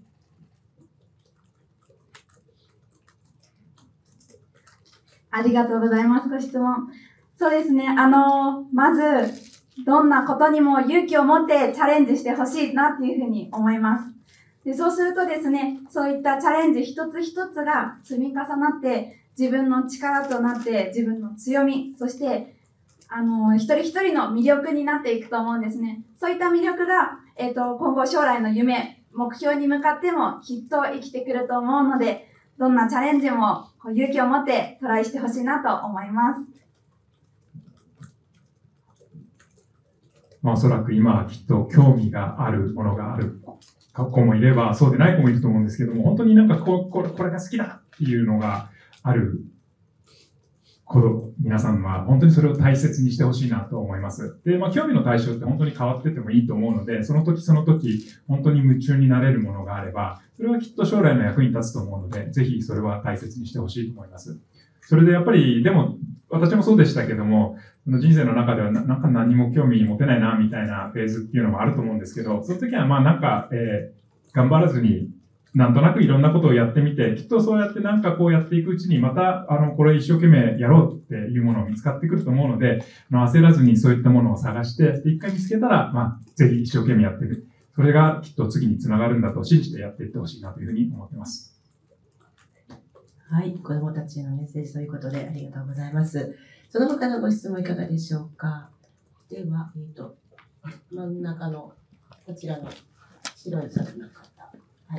ありがとうございます。ご質問。そうですね。あの、まず、どんなことにも勇気を持ってチャレンジしてほしいなっていうふうに思います。 で、そうするとですね、そういったチャレンジ一つ一つが積み重なって、自分の力となって、自分の強み、そして、あの、一人一人の魅力になっていくと思うんですね。そういった魅力が、えっと、今後将来の夢、目標に向かってもきっと生きてくると思うので、どんなチャレンジもこう勇気を持ってトライしてほしいなと思います。 まあ、おそらく今はきっと興味があるものがある子もいれば、そうでない子もいると思うんですけども、本当になんかこう、これ、これが好きだっていうのがある子供、皆さんは本当にそれを大切にしてほしいなと思います。で、まあ、興味の対象って本当に変わっててもいいと思うので、その時その時、本当に夢中になれるものがあれば、それはきっと将来の役に立つと思うので、ぜひそれは大切にしてほしいと思います。それでやっぱり、でも、私もそうでしたけども、人生の中ではななんか何も興味持てないな、みたいなフェーズっていうのもあると思うんですけど、その時はまあなんか、えー、頑張らずに、なんとなくいろんなことをやってみて、きっとそうやってなんかこうやっていくうちに、また、あの、これ一生懸命やろうっていうものを見つかってくると思うので、まあ、焦らずにそういったものを探して、で、一回見つけたら、まあ、ぜひ一生懸命やっていく。それがきっと次につながるんだと信じてやっていってほしいなというふうに思っています。 はい、子どもたちへのメッセージということでありがとうございます。その他のご質問いかがでしょうか。では、えっと、真ん中の、こちらの白いシャツの方。はい。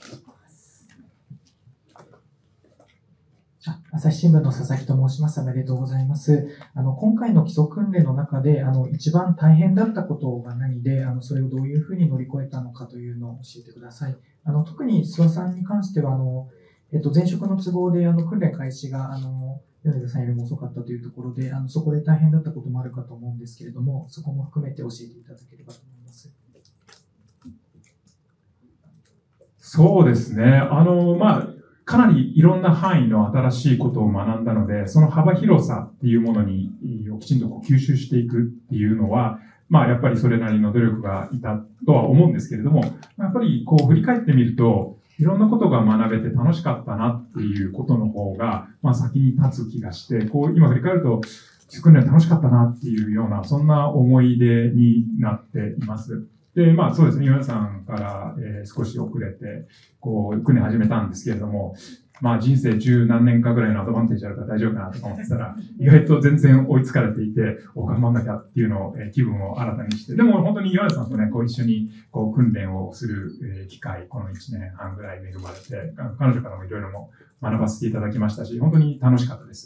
朝日新聞の佐々木と申します。おめでとうございます。あの、今回の基礎訓練の中で、あの、一番大変だったことが何で、あの、それをどういうふうに乗り越えたのかというのを教えてください。あの、特に諏訪さんに関しては、あの、えっと、前職の都合で、あの、訓練開始が、あの、米田さんよりも遅かったというところで、あの、そこで大変だったこともあるかと思うんですけれども、そこも含めて教えていただければと思います。 そうですね。あの、まあ、かなりいろんな範囲の新しいことを学んだので、その幅広さっていうものにきちんとこう吸収していくっていうのは、まあやっぱりそれなりの努力がいたとは思うんですけれども、やっぱりこう振り返ってみると、いろんなことが学べて楽しかったなっていうことの方が、まあ先に立つ気がして、こう今振り返ると、訓練楽しかったなっていうような、そんな思い出になっています。で、まあそうですね、皆さんから、えー、少し遅れて、こう、訓練始めたんですけれども、まあ人生十何年かぐらいのアドバンテージあるから大丈夫かなとか思ってたら、意外と全然追いつかれていて、お、頑張んなきゃっていうのを、えー、気分を新たにして、でも本当に岩田さんとね、こう一緒にこう訓練をする、えー、機会、このいちねんはんぐらい恵まれて、彼女からもいろいろも学ばせていただきましたし、本当に楽しかったです。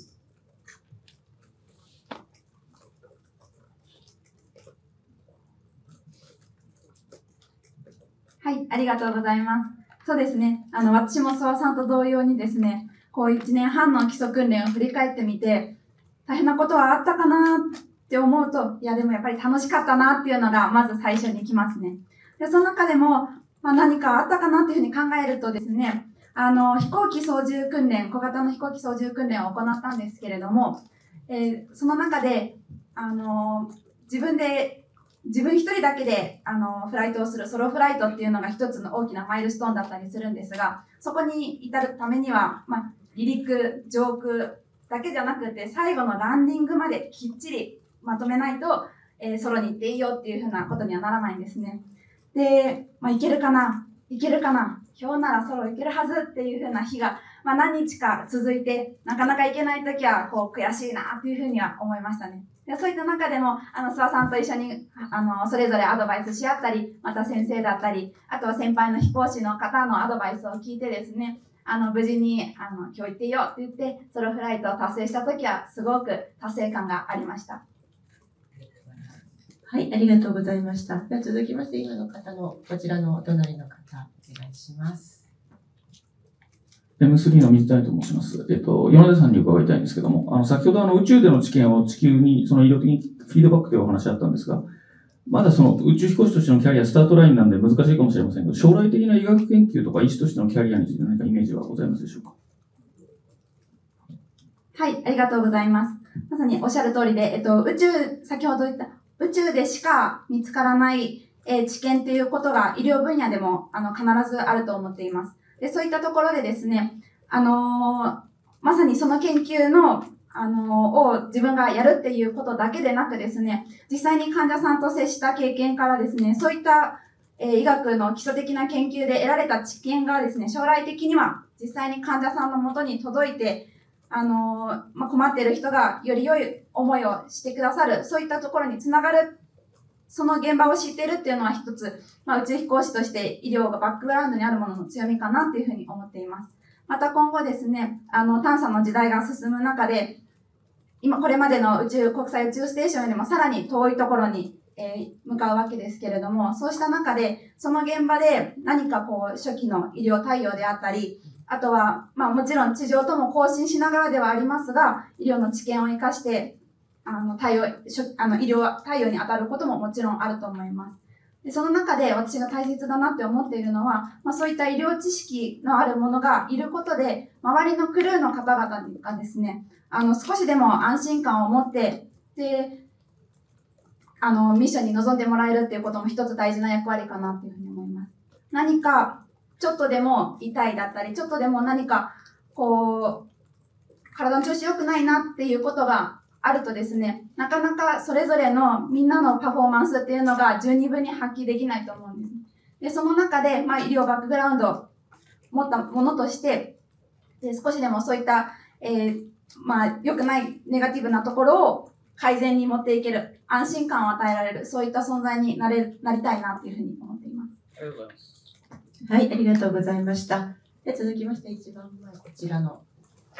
はい、ありがとうございます。そうですね。あの、私も諏訪さんと同様にですね、こういちねんはんの基礎訓練を振り返ってみて、大変なことはあったかなって思うと、いやでもやっぱり楽しかったなっていうのがまず最初に来ますね。で、その中でも、まあ、何かあったかなっていうふうに考えるとですね、あの、飛行機操縦訓練、小型の飛行機操縦訓練を行ったんですけれども、えー、その中で、あの、自分で自分一人だけであのフライトをするソロフライトっていうのが一つの大きなマイルストーンだったりするんですが、そこに至るためには、まあ、離陸、上空だけじゃなくて最後のランディングまできっちりまとめないと、えー、ソロに行っていいよっていうふうなことにはならないんですね。で、まあ、いけるかないけるかな今日ならソロいけるはずっていうふうな日が、まあ、何日か続いて、なかなかいけないときはこう悔しいなっていうふうには思いましたね。でそういった中でも、あの、諏訪さんと一緒に、あの、それぞれアドバイスし合ったり、また先生だったり、あとは先輩の飛行士の方のアドバイスを聞いてですね、あの、無事に、あの、今日行っていいよって言って、ソロフライトを達成したときは、すごく達成感がありました。 はい、ありがとうございました。では続きまして、今の方の、こちらのお隣の方、お願いします。 エムスリー の水谷と申します。えっと、米田さんに伺いたいんですけども、あの、先ほどあの宇宙での知見を地球にその医療的にフィードバックというお話あったんですが、まだその宇宙飛行士としてのキャリアスタートラインなんで難しいかもしれませんけど、将来的な医学研究とか医師としてのキャリアについて何かイメージはございますでしょうか？ はい、ありがとうございます。まさにおっしゃる通りで、えっと、宇宙、先ほど言った宇宙でしか見つからない、えー、知見ということが医療分野でもあの必ずあると思っています。で、そういったところでですね、あのー、まさにその研究の、あのー、を自分がやるっていうことだけでなくですね、実際に患者さんと接した経験からですね、そういった、 えー医学の基礎的な研究で得られた知見がですね、将来的には実際に患者さんのもとに届いて、あのーまあ、困っている人がより良い思いをしてくださる、そういったところにつながる、その現場を知っているっていうのは一つ、まあ、宇宙飛行士として医療がバックグラウンドにあるものの強みかなっていうふうに思っています。また今後ですね、あの、探査の時代が進む中で、今これまでの宇宙、国際宇宙ステーションよりもさらに遠いところに、えー向かうわけですけれども、そうした中で、その現場で何かこう、初期の医療対応であったり、あとは、まあもちろん地上とも交信しながらではありますが、医療の知見を生かして、あの、対応、初あの、医療対応に当たることももちろんあると思います。で、その中で私が大切だなって思っているのは、まあそういった医療知識のあるものがいることで、周りのクルーの方々がですね、あの、少しでも安心感を持って、で、あの、ミッションに臨んでもらえるっていうことも一つ大事な役割かなっていうふうに思います。何か、ちょっとでも痛いだったり、ちょっとでも何か、こう、体の調子良くないなっていうことがあるとですね、なかなかそれぞれのみんなのパフォーマンスっていうのが十二分に発揮できないと思うんです。で、その中で、まあ、医療バックグラウンドを持ったものとして、で少しでもそういった、えー、まあ、良くないネガティブなところを改善に持っていける、安心感を与えられる、そういった存在になれる、なりたいなっていうふうに思っています。 ありがとうございます。はい、ありがとうございました。で続きまして、一番前、こちらの。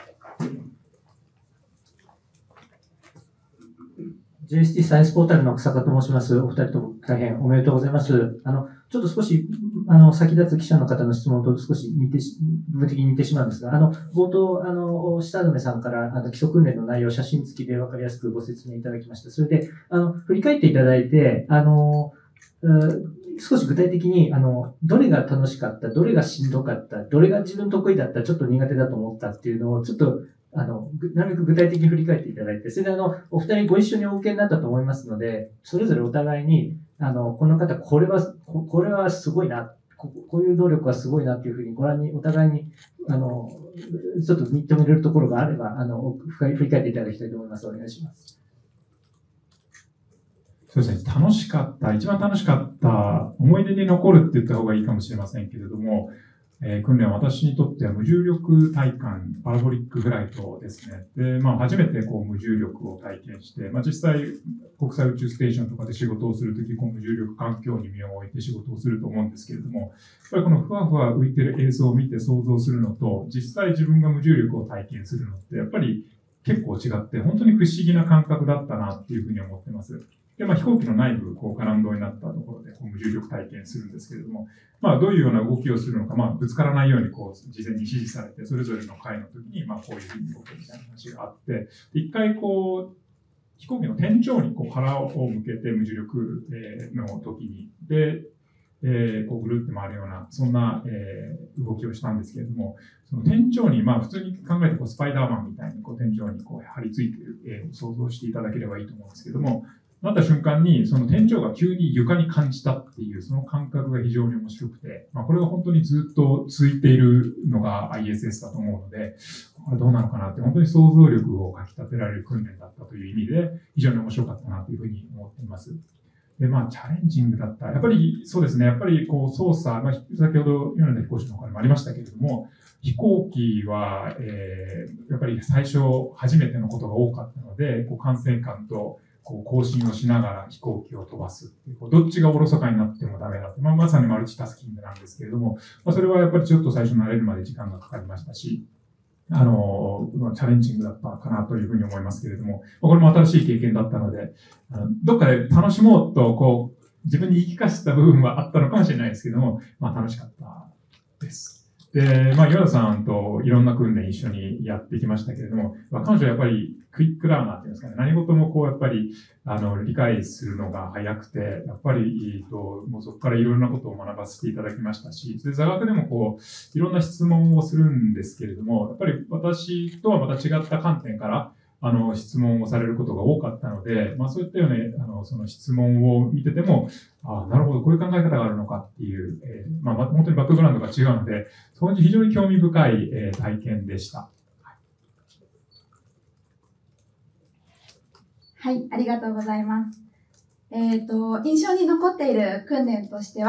ジェーエスティー サイエンスポータルの草加と申します。お二人とも大変おめでとうございます。あの、ちょっと少し、あの、先立つ記者の方の質問と少し似てし、部分的に似てしまうんですが、あの、冒頭、あの、下留さんから、あの、基礎訓練の内容、写真付きで分かりやすくご説明いただきました。それで、あの、振り返っていただいて、あの、少し具体的に、あの、どれが楽しかった、どれがしんどかった、どれが自分得意だった、ちょっと苦手だと思ったっていうのを、ちょっと、あの、なるべく具体的に振り返っていただいて、それであの、お二人ご一緒にお受けになったと思いますので、それぞれお互いに、あの、この方、これは、ここれはすごいな、ここういう能力はすごいなっていうふうにご覧に、お互いに、あの、ちょっと認めれるところがあれば、あの、振り返っていただきたいと思います。お願いします。 そうですね、楽しかった、一番楽しかった、思い出に残るって言った方がいいかもしれませんけれども、えー、訓練は私にとっては無重力体感、パラボリックフライトですね。で、まあ初めてこう無重力を体験して、まあ実際国際宇宙ステーションとかで仕事をするとき、こう無重力環境に身を置いて仕事をすると思うんですけれども、やっぱりこのふわふわ浮いてる映像を見て想像するのと、実際自分が無重力を体験するのって、やっぱり結構違って、本当に不思議な感覚だったなっていうふうに思ってます。で、まあ飛行機の内部、こう、ガランドになったところで、こう無重力体験するんですけれども、まあどういうような動きをするのか、まあぶつからないようにこう、事前に指示されて、それぞれの回の時に、まあこういうふうに動くみたいな話があって、一回こう、飛行機の天井にこう腹を向けて無重力の時に、で、えー、こうぐるって回るような、そんな、えー、動きをしたんですけれども、その天井に、まあ普通に考えてこうスパイダーマンみたいにこう天井にこう張り付いている絵を想像していただければいいと思うんですけども、なった瞬間に、その天井が急に床に感じたっていう、その感覚が非常に面白くて、まあこれが本当にずっと続いているのが アイエスエス だと思うので、これどうなのかなって、本当に想像力をかき立てられる訓練だったという意味で、非常に面白かったなというふうに思っています。で、まあ、チャレンジングだった。やっぱり、そうですね。やっぱり、こう、操作、まあ、先ほど、米田飛行士の方にもありましたけれども、飛行機は、えー、やっぱり最初、初めてのことが多かったので、こう、管制官と、こう、更新をしながら飛行機を飛ばすっていう、こうどっちがおろそかになってもダメだって、まあ、まさにマルチタスキングなんですけれども、まあ、それはやっぱりちょっと最初慣れるまで時間がかかりましたし、あの、チャレンジングだったかなというふうに思いますけれども、これも新しい経験だったので、あのどっかで楽しもうと、こう、自分に言い聞かせた部分はあったのかもしれないですけども、まあ楽しかったです。で、まあ、岩田さんといろんな訓練一緒にやってきましたけれども、まあ、彼女はやっぱりクイックラーナーっていうんですかね、何事もこうやっぱり、あの、理解するのが早くて、やっぱり、えっと、もうそこからいろんなことを学ばせていただきましたし、で座学でもこう、いろんな質問をするんですけれども、やっぱり私とはまた違った観点から、あの、質問をされることが多かったので、まあそういったような、あの、その質問を見てても、ああ、なるほど、こういう考え方があるのかっていう、えー、まあ本当にバックグラウンドが違うので、その非常に興味深い、えー、体験でした。 はい、ありがとうございます。えっと、印象に残っている訓練としては、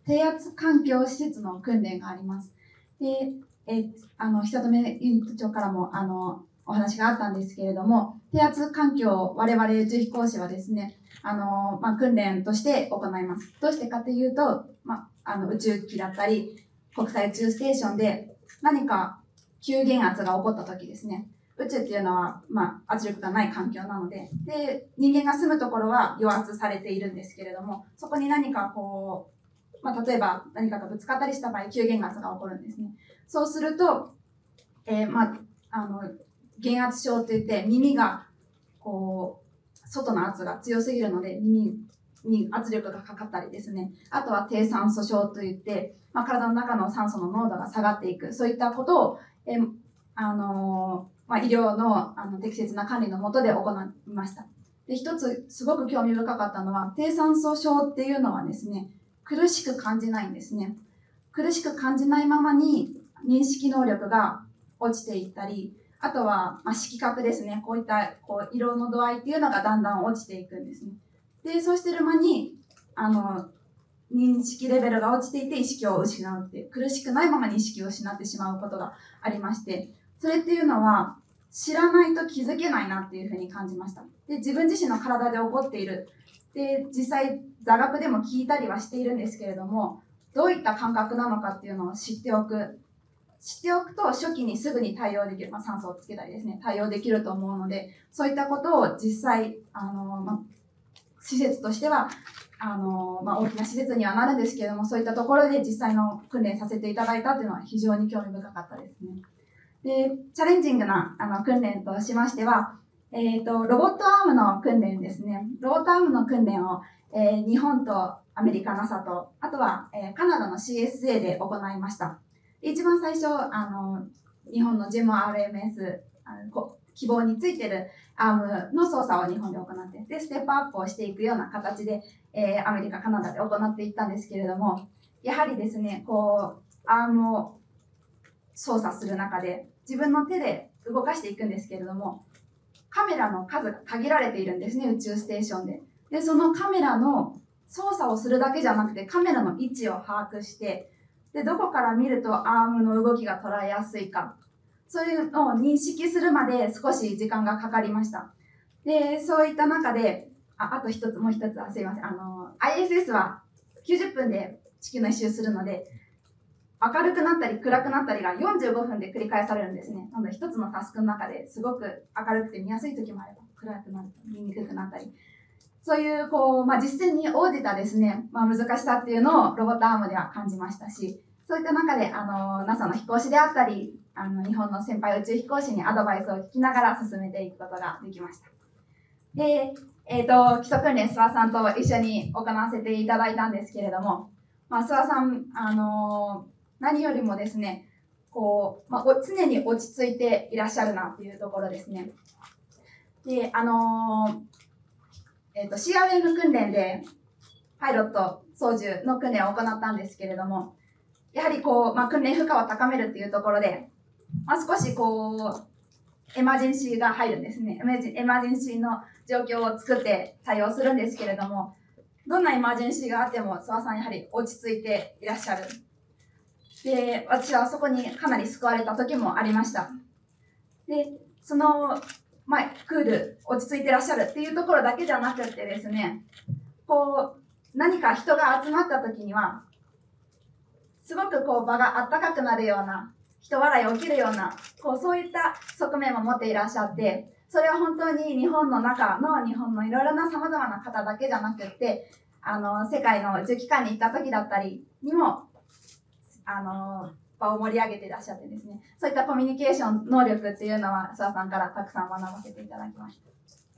低圧環境施設の訓練があります。で、えあの久留ユニット長からもあのお話があったんですけれども、低圧環境を我々宇宙飛行士はですね、あの、まあ、訓練として行います。どうしてかというと、まあ、あの宇宙機だったり、国際宇宙ステーションで何か急減圧が起こった時ですね、宇宙っていうのは、まあ、圧力がない環境なので、で、人間が住むところは余圧されているんですけれども、そこに何かこう、まあ、例えば何かがぶつかったりした場合、急減圧が起こるんですね。そうすると、えー、まあ、あの、減圧症といって耳が、こう、外の圧が強すぎるので耳に圧力がかかったりですね。あとは低酸素症といって、まあ、体の中の酸素の濃度が下がっていく。そういったことを、えー、あのー、まあ、医療の、あの適切な管理の下で行いました。で、一つすごく興味深かったのは、低酸素症っていうのはですね、苦しく感じないんですね。苦しく感じないままに認識能力が落ちていったり、あとは、まあ、色覚ですね。こういったこう色の度合いっていうのがだんだん落ちていくんですね。で、そうしてる間に、あの、認識レベルが落ちていて意識を失うっていう、苦しくないままに意識を失ってしまうことがありまして、それっていうのは知らないと気づけないなっていうふうに感じました。で、自分自身の体で起こっている。で、実際座学でも聞いたりはしているんですけれども、どういった感覚なのかっていうのを知っておく。知っておくと初期にすぐに対応できる、まあ、酸素をつけたりですね、対応できると思うので、そういったことを実際、あの、まあ、施設としては、あの、まあ、大きな施設にはなるんですけれども、そういったところで実際の訓練させていただいたというのは非常に興味深かったですね。で、チャレンジングなあの訓練としましては、えっと、ロボットアームの訓練ですね。ロボットアームの訓練を、えー、日本とアメリカ ナサ と、あとは、えー、カナダの シーエスエー で行いました。一番最初、あの、日本の ジェムアールエムエス、あのこ希望についてるアームの操作を日本で行って、で、ステップアップをしていくような形で、えー、アメリカ、カナダで行っていったんですけれども、やはりですね、こう、アームを操作する中で、自分の手で動かしていくんですけれども、カメラの数が限られているんですね、宇宙ステーションで。で、そのカメラの操作をするだけじゃなくて、カメラの位置を把握して、で、どこから見るとアームの動きが捉えやすいか、そういうのを認識するまで少し時間がかかりました。で、そういった中で、あ、あと一つ、もう一つ、あ、すいません。あの、アイエスエス はきゅうじゅっぷんで地球の一周するので、明るくなったり暗くなったりがよんじゅうごふんで繰り返されるんですね。なので一つのタスクの中ですごく明るくて見やすい時もあれば、暗くなると見にくくなったり。そういう、こう、まあ、実践に応じたですね、まあ、難しさっていうのをロボットアームでは感じましたし、そういった中で、あの、ナサ の飛行士であったり、あの、日本の先輩宇宙飛行士にアドバイスを聞きながら進めていくことができました。で、えっと、基礎訓練、諏訪さんと一緒に行わせていただいたんですけれども、まあ、諏訪さん、あの、何よりもですね、こう、まあ、常に落ち着いていらっしゃるなっていうところですね。で、あの、えっと、シーアールエム 訓練で、パイロット操縦の訓練を行ったんですけれども、やはりこう、まあ、訓練負荷を高めるっていうところで、まあ、少しこう、エマージェンシーが入るんですね。エマージェンシーの状況を作って対応するんですけれども、どんなエマージェンシーがあっても、諏訪さんやはり落ち着いていらっしゃる。で、私はそこにかなり救われた時もありました。で、その、まあ、クール、落ち着いていらっしゃるっていうところだけじゃなくてですね、こう、何か人が集まった時には、すごくこう場があったかくなるような、人笑い起きるような、こうそういった側面も持っていらっしゃって、それは本当に日本の中の日本のいろいろな様々な方だけじゃなくって、あの、世界の宇宙機関に行った時だったりにも、あの、場を盛り上げていらっしゃってですね、そういったコミュニケーション能力っていうのは、諏訪さんからたくさん学ばせていただきました。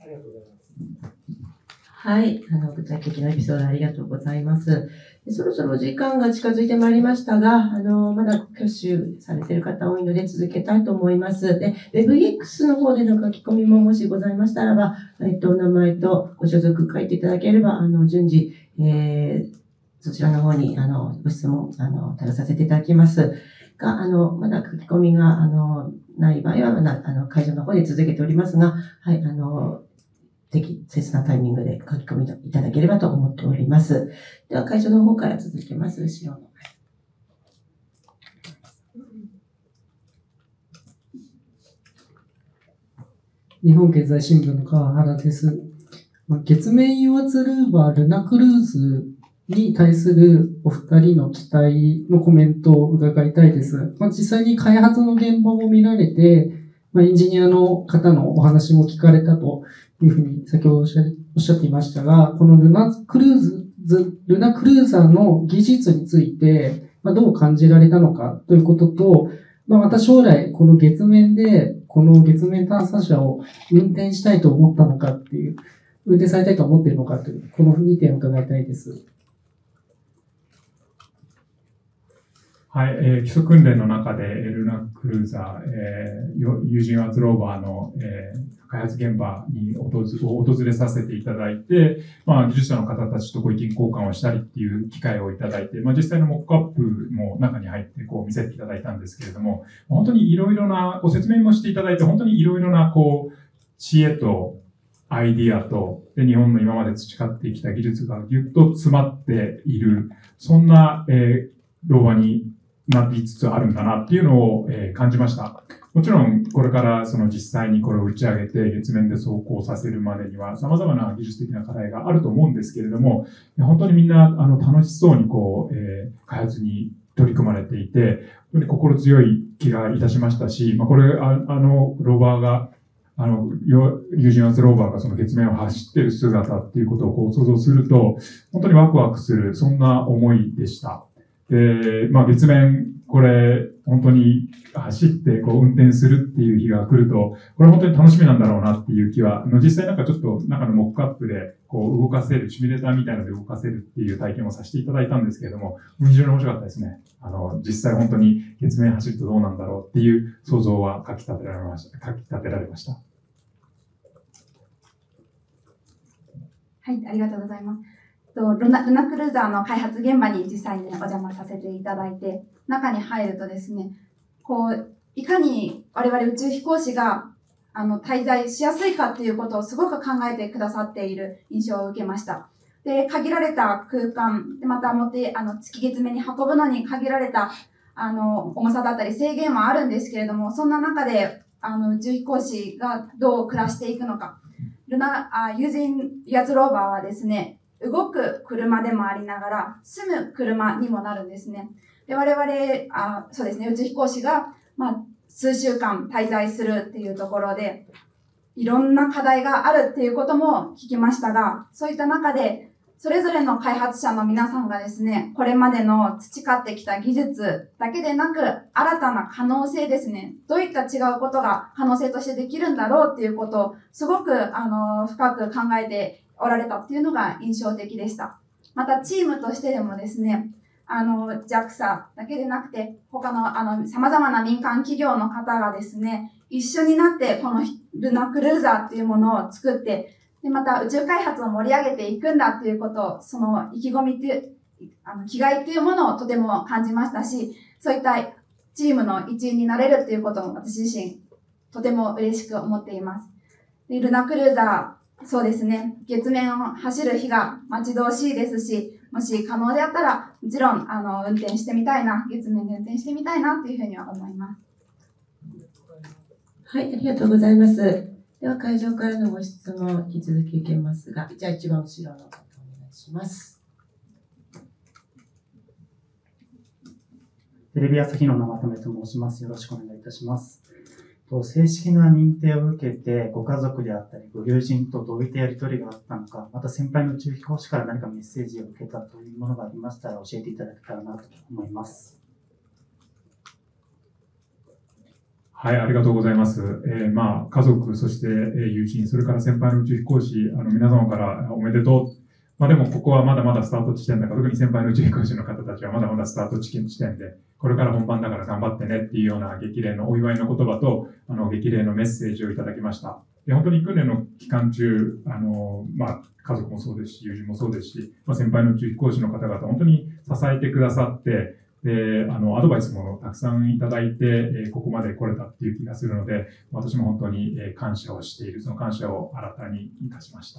ありがとうございます。はい、あの、具体的なエピソードありがとうございます。そろそろ時間が近づいてまいりましたが、あの、まだ挙手されている方多いので続けたいと思います。で、ウェブイーエックス の方での書き込みももしございましたらば、えっと、お名前とご所属書いていただければ、あの、順次、えー、そちらの方に、あの、ご質問、あの、対応させていただきますが、あの、まだ書き込みが、あの、ない場合は、まだ、あの、会場の方で続けておりますが、はい、あの、 適切なタイミングで書き込みいただければと思っております。では会場の方から続きます。後ろの。 日本経済新聞の川原です。月面油圧ルーバールナクルーズに対するお二人の期待のコメントを伺いたいです。まあ、実際に開発の現場も見られて、まあ、エンジニアの方のお話も聞かれたというふうに先ほどおっしゃおっしゃっていましたが、このルナクルーズ、ルナクルーザーの技術について、まあ、どう感じられたのかということと、まあ、また将来この月面でこの月面探査車を運転したいと思ったのかっていう、運転されたいと思っているのかという、このにてんを伺いたいです。 はい、えー、基礎訓練の中でルナクルーザー、えー、有人圧ローバーの、えー、開発現場に訪れさせていただいて、まあ、技術者の方たちとご意見交換をしたりっていう機会をいただいて、まあ、実際のモックアップも中に入ってこう見せていただいたんですけれども、本当にいろいろなご説明もしていただいて、本当にいろいろなこう知恵とアイディアとで日本の今まで培ってきた技術がぎゅっと詰まっている、そんな、えー、ローバーになりつつあるんだなっていうのを、えー、感じました。もちろん、これからその実際にこれを打ち上げて月面で走行させるまでには様々な技術的な課題があると思うんですけれども、本当にみんなあの楽しそうにこう、えー、開発に取り組まれていて、本当に心強い気がいたしましたし、まあ、これ、あ, あの、ローバーが、あの、有人圧ローバーがその月面を走っている姿っていうことをこう想像すると、本当にワクワクする、そんな思いでした。で、まあ月面、これ、本当に走ってこう運転するっていう日が来ると、これ本当に楽しみなんだろうなっていう気は、実際なんかちょっと中のモックアップでこう動かせる、シミュレーターみたいなので動かせるっていう体験をさせていただいたんですけれども、非常に面白かったですね。あの、実際本当に月面走るとどうなんだろうっていう想像はかき立てられました。かき立てられました。 はい、ありがとうございます。ルナ、ルナクルーザーの開発現場に実際にお邪魔させていただいて、中に入るとですね、こう、いかに我々宇宙飛行士が、あの、滞在しやすいかっていうことをすごく考えてくださっている印象を受けました。で、限られた空間、でまた持って、あの、月月面に運ぶのに限られた、あの、重さだったり制限はあるんですけれども、そんな中で、あの、宇宙飛行士がどう暮らしていくのか。ルナ、あ有人ヤツローバーはですね、動く車でもありながら、住む車にもなるんですね。で、我々、あそうですね、宇宙飛行士が、まあ、数週間滞在するっていうところで、いろんな課題があるっていうことも聞きましたが、そういった中で、それぞれの開発者の皆さんがですね、これまでの培ってきた技術だけでなく、新たな可能性ですね、どういった違うことが可能性としてできるんだろうっていうことを、すごく、あの、深く考えておられたっていうのが印象的でした。またチームとしてでもですね、あの、ジャクサ だけでなくて、他の、あの、様々な民間企業の方がですね、一緒になって、このルナクルーザーっていうものを作って、で、また宇宙開発を盛り上げていくんだっていうことを、その意気込みっていう、あの、気概っていうものをとても感じましたし、そういったチームの一員になれるっていうことも私自身、とても嬉しく思っています。で、ルナクルーザー、そうですね。月面を走る日が待ち遠しいですし、もし可能であったら、もちろん、あの、運転してみたいな、月面で運転してみたいな、というふうには思います。 はい、ありがとうございます。では、会場からのご質問、引き続き受けますが、じゃあ一番後ろの方、お願いします。 テレビ朝日の生留と申します。よろしくお願いいたします。正式な認定を受けて、ご家族であったり、ご友人とどういったやり取りがあったのか、また先輩の宇宙飛行士から何かメッセージを受けたというものがありましたら教えていただけたらなと思います。 はい、ありがとうございます。えー、まあ、家族、そして、えー、友人、それから先輩の宇宙飛行士、あの、皆様からおめでとう。まあでも、ここはまだまだスタート地点だから、特に先輩の宇宙飛行士の方たちはまだまだスタート地点で、これから本番だから頑張ってねっていうような激励のお祝いの言葉と、あの、激励のメッセージをいただきました。で、本当に訓練の期間中、あの、まあ、家族もそうですし、友人もそうですし、まあ、先輩の宇宙飛行士の方々、本当に支えてくださって、 で、あの、アドバイスもたくさんいただいて、えーここまで来れたっていう気がするので、私も本当にえー感謝をしている、その感謝を新たにいたしました。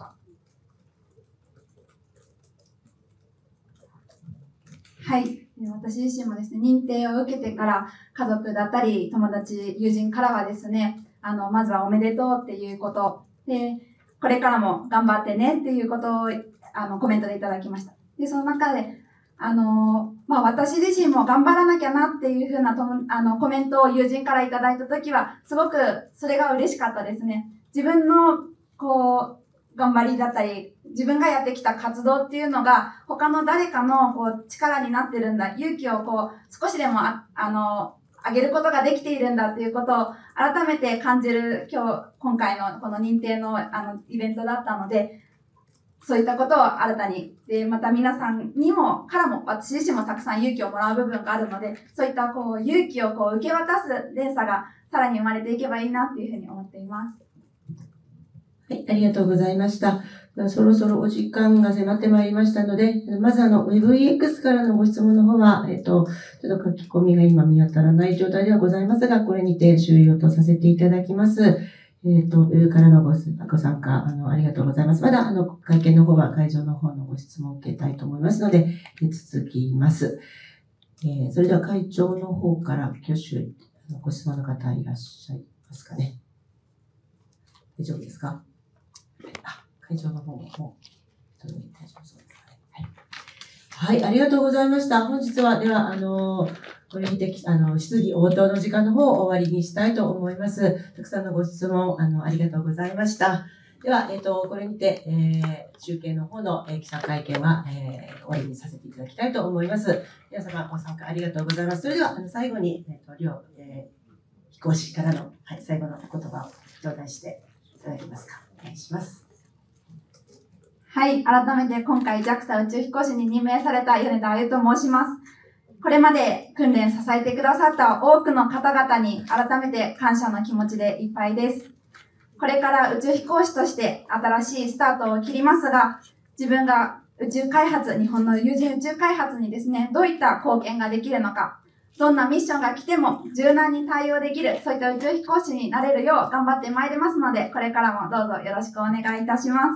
はい。私自身もですね、認定を受けてから家族だったり、友達、友人からはですね、あの、まずはおめでとうっていうこと、で、これからも頑張ってねっていうことを、あの、コメントでいただきました。で、その中で、あの、まあ、私自身も頑張らなきゃなっていうふうなともあのコメントを友人からいただいたときは、すごくそれが嬉しかったですね。自分の、こう、頑張りだったり、自分がやってきた活動っていうのが、他の誰かのこう力になってるんだ、勇気をこう、少しでもあ、あの、上げることができているんだっていうことを改めて感じる今日、今回のこの認定のあのイベントだったので、そういったことを新たに、で、また皆さんにも、からも、私自身もたくさん勇気をもらう部分があるので、そういったこう、勇気をこう、受け渡す連鎖がさらに生まれていけばいいなっていうふうに思っています。 はい、ありがとうございました。そろそろお時間が迫ってまいりましたので、まずあの、ウェブイーエックス からのご質問の方は、えっと、ちょっと書き込みが今見当たらない状態ではございますが、これにて終了とさせていただきます。えっと、ウェブからのごご参加、あの、ありがとうございます。まだ、あの、会見の方は会場の方のご質問を受けたいと思いますので、え続きます。えー、それでは会長の方から挙手、ご質問の方いらっしゃいますかね。大丈夫ですか？あ、会場の方も、もう、大丈夫そうですかね。はい。はい、ありがとうございました。本日は、では、あの、これにて、あの、質疑応答の時間の方を終わりにしたいと思います。たくさんのご質問、あの、ありがとうございました。では、えっと、これにて、えー、中継の方の、えー、記者会見は、えー、終わりにさせていただきたいと思います。皆様、ご参加ありがとうございます。それでは、あの、最後に、えっと、両、えー、飛行士からの、はい、最後のお言葉を頂戴していただけますか。お願いします。 はい、改めて今回 ジャクサ 宇宙飛行士に任命された米田あゆと申します。これまで訓練支えてくださった多くの方々に改めて感謝の気持ちでいっぱいです。これから宇宙飛行士として新しいスタートを切りますが、自分が宇宙開発、日本の有人宇宙開発にですね、どういった貢献ができるのか、どんなミッションが来ても柔軟に対応できる、そういった宇宙飛行士になれるよう頑張ってまいりますので、これからもどうぞよろしくお願いいたします。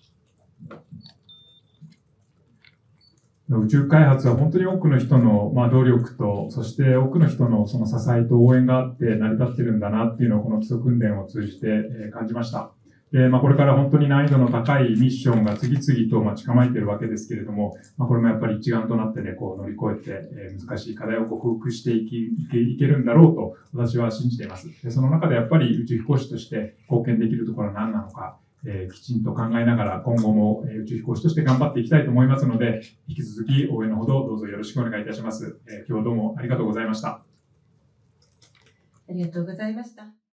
宇宙開発は本当に多くの人の、まあ、努力と、そして多くの人のその支えと応援があって成り立ってるんだなっていうのをこの基礎訓練を通じて、えー、感じました。で、まあ、これから本当に難易度の高いミッションが次々と待ち構えているわけですけれども、まあ、これもやっぱり一丸となってね、こう乗り越えて、えー、難しい課題を克服していき、いけ、いけるんだろうと私は信じています。で、その中でやっぱり宇宙飛行士として貢献できるところは何なのか、えー、きちんと考えながら今後も、えー、宇宙飛行士として頑張っていきたいと思いますので、引き続き応援のほどどうぞよろしくお願いいたします。えー、今日はどうもありがとうございました。 ありがとうございました。